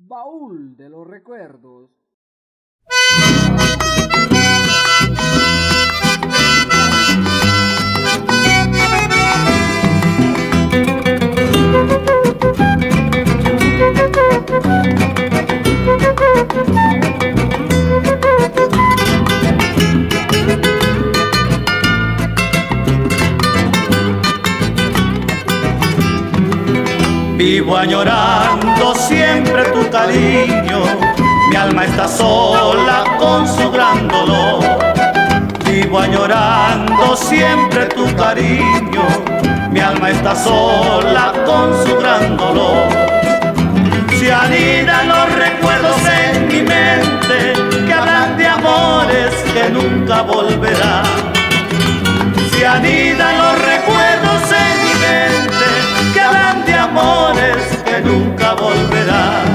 Baúl de los recuerdos. Vivo añorando siempre tu cariño, mi alma está sola con su gran dolor. Vivo añorando siempre tu cariño, mi alma está sola con su gran dolor. Se anidan los recuerdos en mi mente que hablan de amores que nunca volverán. Se anidan los recuerdos en mi mente que hablan de amores que nunca volverán.